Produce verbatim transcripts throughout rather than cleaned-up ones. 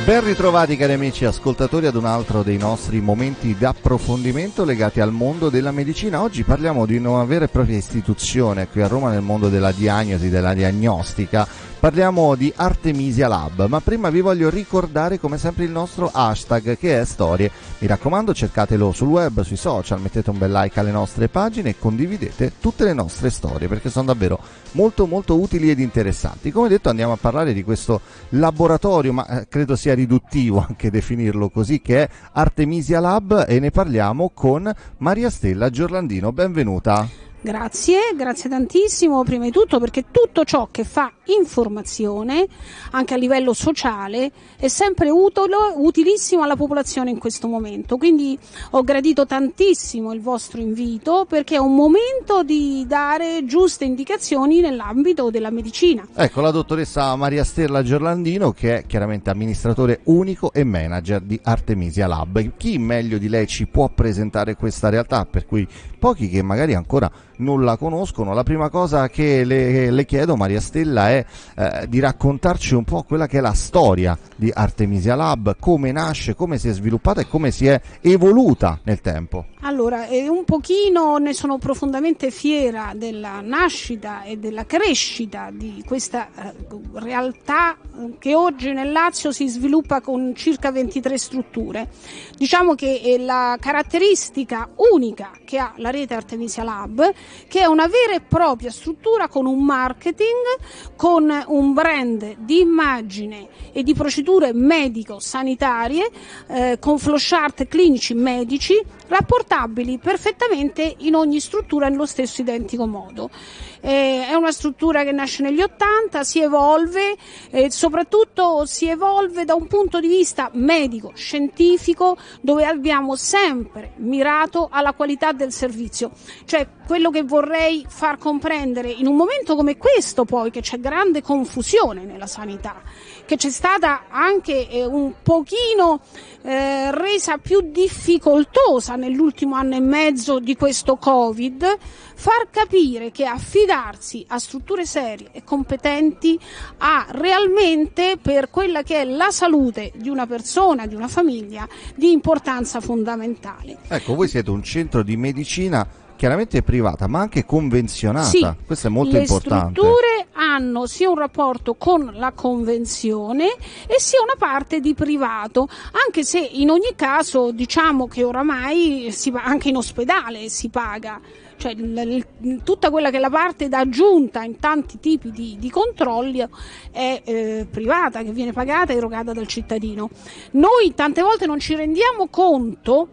Ben ritrovati cari amici ascoltatori ad un altro dei nostri momenti di approfondimento legati al mondo della medicina. Oggi parliamo di una vera e propria istituzione qui a Roma nel mondo della diagnosi, della diagnostica. Parliamo di Artemisia Lab, ma prima vi voglio ricordare come sempre il nostro hashtag che è storie. Mi raccomando, cercatelo sul web, sui social, mettete un bel like alle nostre pagine e condividete tutte le nostre storie perché sono davvero molto molto utili ed interessanti. Come detto, andiamo a parlare di questo laboratorio, ma eh, credo sia riduttivo anche definirlo così, che è Artemisia Lab, e ne parliamo con Maria Stella Giorlandino. Benvenuta. Grazie, grazie tantissimo, prima di tutto perché tutto ciò che fa informazione anche a livello sociale è sempre utile, utilissimo alla popolazione in questo momento, quindi ho gradito tantissimo il vostro invito perché è un momento di dare giuste indicazioni nell'ambito della medicina. Ecco, la dottoressa Maria Stella Giorlandino, che è chiaramente amministratore unico e manager di Artemisia Lab. Chi meglio di lei ci può presentare questa realtà, per cui pochi che magari ancora non la conoscono? La prima cosa che le, le chiedo, Maria Stella, è eh, di raccontarci un po' quella che è la storia di Artemisia Lab, come nasce, come si è sviluppata e come si è evoluta nel tempo. Allora, eh, un pochino ne sono profondamente fiera della nascita e della crescita di questa eh, realtà che oggi nel Lazio si sviluppa con circa ventitré strutture. Diciamo che è la caratteristica unica che ha la rete Artemisia Lab, che è una vera e propria struttura con un marketing, con un brand di immagine e di procedure medico-sanitarie, eh, con flowchart clinici medici, rapportabili perfettamente in ogni struttura nello stesso identico modo. Eh, è una struttura che nasce negli ottanta, si evolve e eh, soprattutto si evolve da un punto di vista medico, scientifico, dove abbiamo sempre mirato alla qualità del servizio. Cioè, quello che vorrei far comprendere in un momento come questo, poi, che c'è grande confusione nella sanità, che c'è stata anche eh, un pochino eh, resa più difficoltosa nell'ultimo anno e mezzo di questo Covid, far capire che affidarsi a strutture serie e competenti ha realmente, per quella che è la salute di una persona, di una famiglia, di importanza fondamentale. Ecco, voi siete un centro di medicina chiaramente privata, ma anche convenzionata. Sì, questo è molto le importante. Le strutture hanno sia un rapporto con la convenzione e sia una parte di privato, anche se in ogni caso diciamo che oramai si, anche in ospedale si paga. Cioè l- l- tutta quella che è la parte d'aggiunta in tanti tipi di, di controlli è eh, privata, che viene pagata e erogata dal cittadino. Noi tante volte non ci rendiamo conto,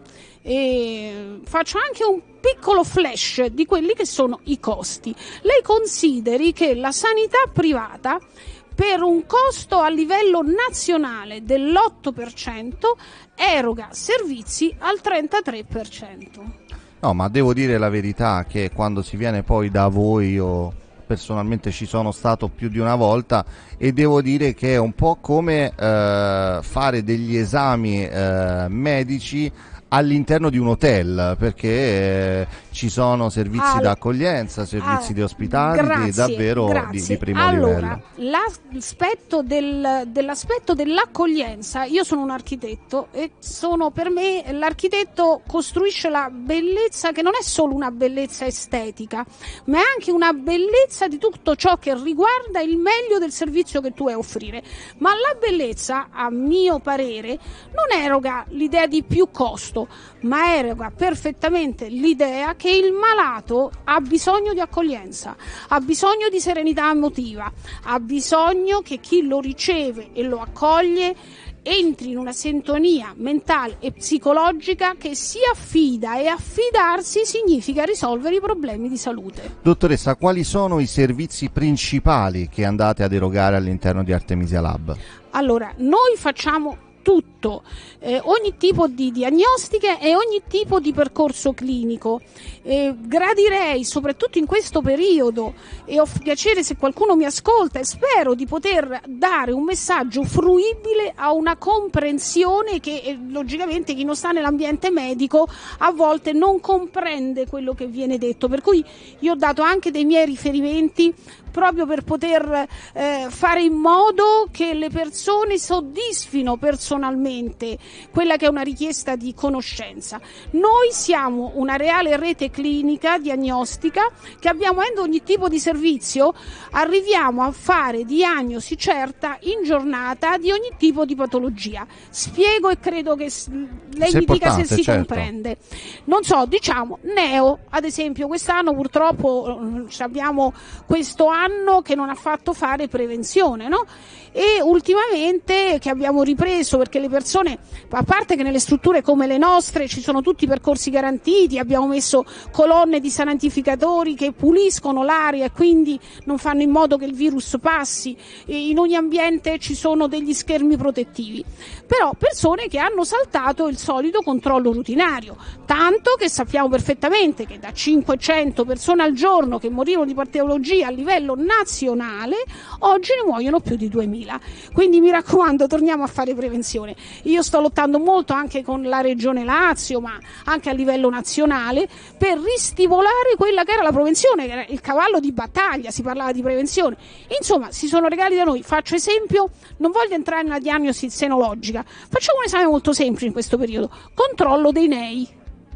e faccio anche un piccolo flash di quelli che sono i costi. Lei consideri che la sanità privata, per un costo a livello nazionale dell'otto per cento, eroga servizi al trentatré per cento. No, ma devo dire la verità che quando si viene poi da voi, io personalmente ci sono stato più di una volta, e devo dire che è un po' come eh, fare degli esami eh, medici all'interno di un hotel, perché eh, ci sono servizi All... d'accoglienza, servizi ah, di ospitality, grazie, davvero grazie. Di, di primo allora, livello. L'aspetto del, dell'aspetto dell'accoglienza, io sono un architetto e sono, per me l'architetto costruisce la bellezza, che non è solo una bellezza estetica, ma è anche una bellezza di tutto ciò che riguarda il meglio del servizio che tu hai a offrire. Ma la bellezza, a mio parere, non eroga l'idea di più costo, ma eroga perfettamente l'idea che il malato ha bisogno di accoglienza, ha bisogno di serenità emotiva, ha bisogno che chi lo riceve e lo accoglie entri in una sintonia mentale e psicologica che si affida, e affidarsi significa risolvere i problemi di salute. Dottoressa, quali sono i servizi principali che andate ad erogare all'interno di Artemisia Lab? Allora, noi facciamo tutto, eh, ogni tipo di diagnostica e ogni tipo di percorso clinico. Eh, gradirei, soprattutto in questo periodo, e ho piacere se qualcuno mi ascolta, e spero di poter dare un messaggio fruibile a una comprensione che eh, logicamente chi non sta nell'ambiente medico a volte non comprende quello che viene detto, per cui io ho dato anche dei miei riferimenti proprio per poter eh, fare in modo che le persone soddisfino personalmente quella che è una richiesta di conoscenza. Noi siamo una reale rete clinica diagnostica che abbiamo ogni tipo di servizio, arriviamo a fare diagnosi certa in giornata di ogni tipo di patologia. Spiego e credo che lei Sei mi dica se si certo. comprende. Non so, diciamo neo, ad esempio quest'anno purtroppo abbiamo questo anno che non ha fatto fare prevenzione, no? E ultimamente che abbiamo ripreso, perché le persone, a parte che nelle strutture come le nostre ci sono tutti i percorsi garantiti, abbiamo messo colonne di sanitificatori che puliscono l'aria e quindi non fanno in modo che il virus passi, e in ogni ambiente ci sono degli schermi protettivi, però persone che hanno saltato il solito controllo rutinario, tanto che sappiamo perfettamente che da cinquecento persone al giorno che morivano di patologia a livello nazionale, oggi ne muoiono più di duemila. Quindi mi raccomando, torniamo a fare prevenzione. Io sto lottando molto anche con la Regione Lazio, ma anche a livello nazionale, per ristimolare quella che era la prevenzione, che era il cavallo di battaglia, si parlava di prevenzione. Insomma, si sono regali da noi. Faccio esempio, non voglio entrare nella diagnosi senologica, facciamo un esame molto semplice in questo periodo: controllo dei nei.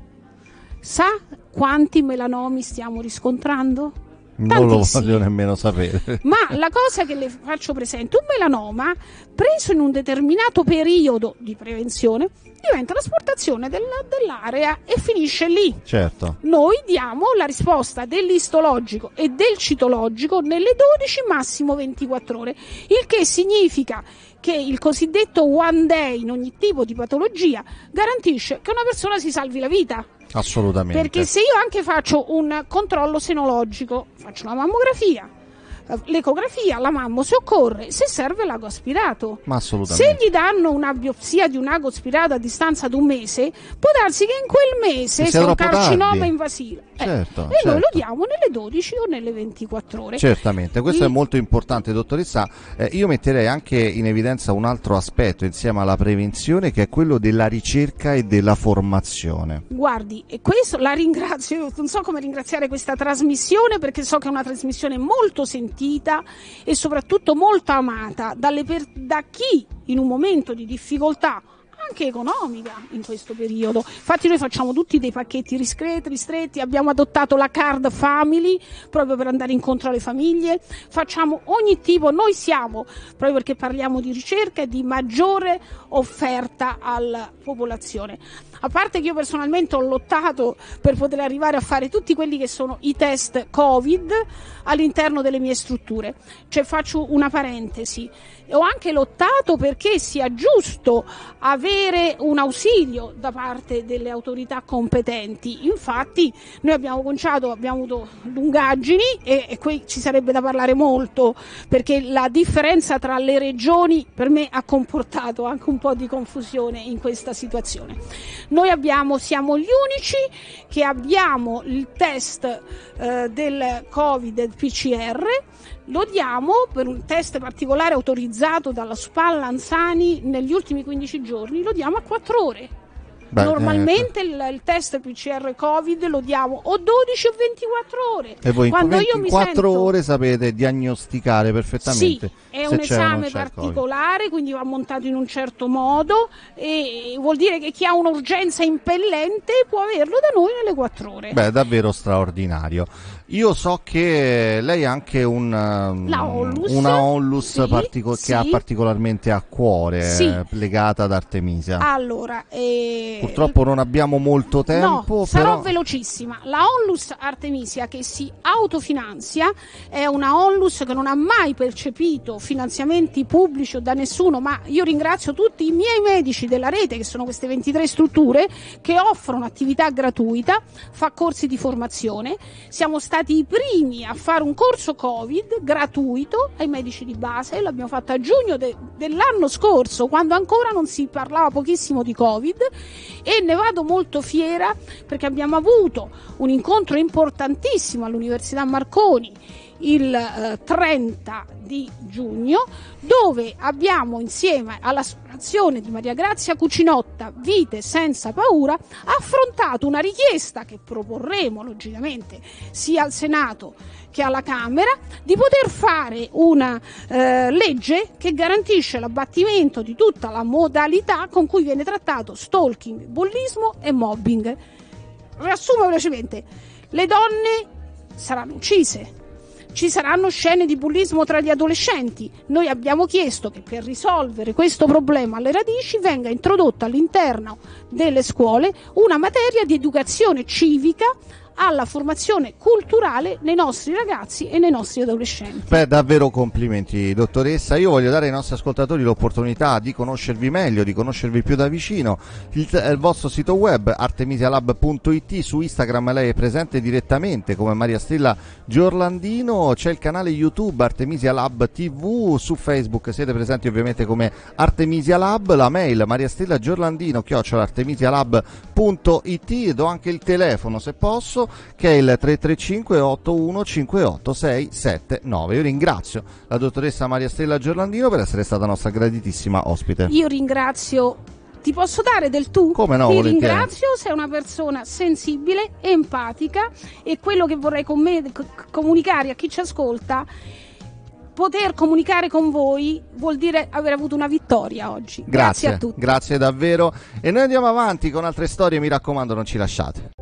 Sa quanti melanomi stiamo riscontrando? Non lo Tantissimi. voglio nemmeno sapere. Ma la cosa che le faccio presente, un melanoma preso in un determinato periodo di prevenzione diventa trasportazione del, dell'area e finisce lì. Certo. Noi diamo la risposta dell'istologico e del citologico nelle dodici, massimo ventiquattro ore, il che significa che il cosiddetto one day in ogni tipo di patologia garantisce che una persona si salvi la vita. Assolutamente. Perché se io anche faccio un controllo senologico, faccio la mammografia, l'ecografia, la mammo se occorre, se serve l'ago aspirato. Ma assolutamente. Se gli danno una biopsia di un ago aspirato a distanza di un mese, può darsi che in quel mese sia un carcinoma tardi. invasivo. Certo, eh, e certo. noi lo diamo nelle dodici o nelle ventiquattro ore. Certamente, questo I... è molto importante, dottoressa. Eh, io metterei anche in evidenza un altro aspetto insieme alla prevenzione, che è quello della ricerca e della formazione. Guardi, e questo la ringrazio, io non so come ringraziare questa trasmissione, perché so che è una trasmissione molto sentita e soprattutto molto amata dalle per... da chi in un momento di difficoltà anche economica in questo periodo. Infatti noi facciamo tutti dei pacchetti ristretti, ristretti, abbiamo adottato la card family proprio per andare incontro alle famiglie, facciamo ogni tipo, noi siamo, proprio perché parliamo di ricerca e di maggiore offerta alla popolazione. A parte che io personalmente ho lottato per poter arrivare a fare tutti quelli che sono i test Covid all'interno delle mie strutture, cioè faccio una parentesi, ho anche lottato perché sia giusto avere un ausilio da parte delle autorità competenti. Infatti noi abbiamo cominciato, abbiamo avuto lungaggini e, e qui ci sarebbe da parlare molto, perché la differenza tra le regioni per me ha comportato anche un po' di confusione in questa situazione. Noi abbiamo, siamo gli unici che abbiamo il test eh, del Covid, del P C R, lo diamo per un test particolare autorizzato dalla Spallanzani negli ultimi quindici giorni, lo diamo a quattro ore. Beh, Normalmente eh, il, il test P C R Covid lo diamo o dodici o ventiquattro ore. E voi Quando in io mi quattro sento... ore sapete diagnosticare perfettamente. Sì, è se un c'è esame particolare, quindi va montato in un certo modo e vuol dire che chi ha un'urgenza impellente può averlo da noi nelle quattro ore. Beh, davvero straordinario. Io so che lei ha anche un, La Onlus, una Onlus sì, partico- sì. che ha particolarmente a cuore, sì. eh, legata ad Artemisia. Allora, eh... purtroppo non abbiamo molto tempo. No, sarò però... velocissima. La Onlus Artemisia, che si autofinanzia, è una Onlus che non ha mai percepito finanziamenti pubblici o da nessuno, ma io ringrazio tutti i miei medici della rete, che sono queste ventitré strutture, che offrono attività gratuita, fa corsi di formazione. Siamo stati i primi a fare un corso Covid gratuito ai medici di base, l'abbiamo fatto a giugno de- dell'anno scorso, quando ancora non si parlava pochissimo di Covid, e ne vado molto fiera perché abbiamo avuto un incontro importantissimo all'Università Marconi il eh, trenta di giugno, dove abbiamo insieme all'associazione di Maria Grazia Cucinotta Vite Senza Paura affrontato una richiesta che proporremo logicamente sia al Senato che alla Camera, di poter fare una eh, legge che garantisce l'abbattimento di tutta la modalità con cui viene trattato stalking, bullismo e mobbing. Riassumo velocemente: le donne saranno uccise, ci saranno scene di bullismo tra gli adolescenti. Noi abbiamo chiesto che per risolvere questo problema alle radici venga introdotta all'interno delle scuole una materia di educazione civica alla formazione culturale nei nostri ragazzi e nei nostri adolescenti. Beh, davvero complimenti, dottoressa. Io voglio dare ai nostri ascoltatori l'opportunità di conoscervi meglio, di conoscervi più da vicino. Il, il vostro sito web artemisialab punto it, su Instagram lei è presente direttamente come Maria Stella Giorlandino, c'è il canale YouTube Artemisia Lab tivù, su Facebook siete presenti ovviamente come Artemisia Lab, la mail mariastella giorlandino chiocciola artemisialab punto it, do anche il telefono se posso, che è il tre tre cinque otto uno cinque otto sei sette nove. Io ringrazio la dottoressa Maria Stella Giorlandino per essere stata nostra graditissima ospite. Io ringrazio, ti posso dare del tu? Come no, ti volentieri. Ringrazio, sei una persona sensibile, empatica, e quello che vorrei con me, c- comunicare a chi ci ascolta, poter comunicare con voi vuol dire aver avuto una vittoria oggi. Grazie, grazie a tutti. Grazie davvero, e noi andiamo avanti con altre storie, mi raccomando non ci lasciate.